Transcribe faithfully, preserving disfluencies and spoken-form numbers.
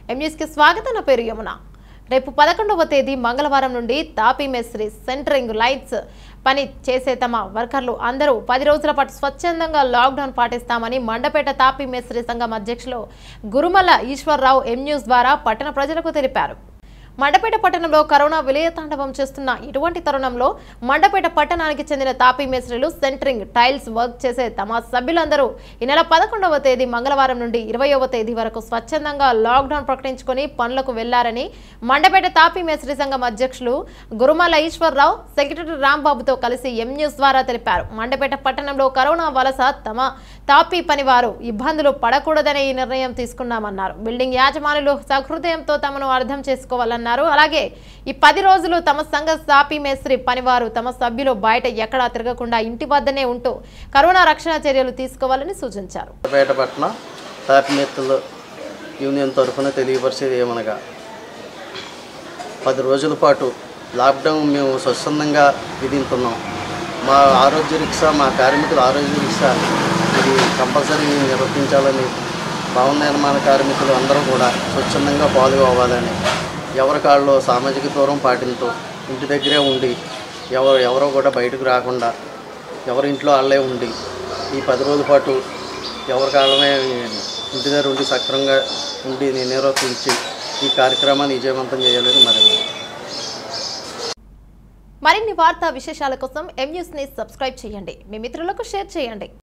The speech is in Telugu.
ఎం న్యూస్ కి స్వాగతం. నా పేరు యమున. రేపు పదకొండవ తేదీ మంగళవారం నుండి తాపీ మేస్త్రి సెంటరింగ్ లైట్స్ పని చేసే తమ వర్కర్లు అందరూ పది రోజుల పాటు స్వచ్ఛందంగా లాక్డౌన్ పాటిస్తామని మండపేట తాపీ మేస్త్రి సంఘం అధ్యక్షులు గురుమల్ల ఈశ్వర్రావు ఎం న్యూస్ ద్వారా పట్టణ ప్రజలకు తెలిపారు. మండపేట పట్టణంలో కరోనా విలయతాండవం చేస్తున్న ఇటువంటి తరుణంలో మండపేట పట్టణానికి చెందిన తాపీ మేస్త్రీలు సెంటరింగ్ టైల్స్ వర్క్ చేసే తమ సభ్యులందరూ ఈ నెల పదకొండవ తేదీ మంగళవారం నుండి ఇరవయవ తేదీ వరకు స్వచ్ఛందంగా లాక్డౌన్ ప్రకటించుకుని పనులకు వెళ్లారని మండపేట తాపీ మేస్త్రి సంఘం అధ్యక్షులు గురుమల్ల ఈశ్వర్రావు సెక్రటరీ రాంబాబుతో కలిసి ఎం న్యూస్ ద్వారా తెలిపారు. మండపేట పట్టణంలో కరోనా వలస తమ తాపీ పనివారు ఇబ్బందులు పడకూడదనే ఈ నిర్ణయం తీసుకున్నామన్నారు. బిల్డింగ్ యాజమానులు సహృదయంతో తమను అర్థం చేసుకోవాలన్నారు. అలాగే ఈ పది రోజులు తమ సంఘ తాపీ మేస్త్రి పనివారు తమ సభ్యులు బయట ఎక్కడా తిరగకుండా ఇంటి వద్దనే ఉంటూ కరోనా రక్షణ చర్యలు తీసుకోవాలని సూచించారు. మండపేట తాపీ మేస్త్రుల యూనియన్ తరఫున తెలియపరిచేది ఏమనగా పది రోజుల పాటు లాక్డౌన్ మేము స్వచ్ఛందంగా విధిస్తున్నాం. మా ఆరోగ్య రిక్షా మా కార్మికుల ఆరోగ్య రిక్షా ఇది కంపల్సరీ నిర్వర్తించాలని భవన నిర్మాణ కార్మికులు అందరూ కూడా స్వచ్ఛందంగా పాల్గొవాలని ఎవరి కాళ్ళలో సామాజిక దూరం పాటిస్తూ ఇంటి దగ్గరే ఉండి ఎవరు ఎవరో కూడా బయటకు రాకుండా ఎవరి ఇంట్లో వాళ్ళే ఉండి ఈ పది రోజుల పాటు ఎవరి కాళ్ళమే ఇంటి దగ్గర ఉండి సక్రమంగా ఉండి నిర్వర్తించి ఈ కార్యక్రమాన్ని విజయవంతం చేయాలని మరి మరిన్ని వార్తా విశేషాల కోసం ఎం న్యూస్ ని సబ్స్క్రైబ్ చేయండి. మీ మిత్రులకు షేర్ చేయండి.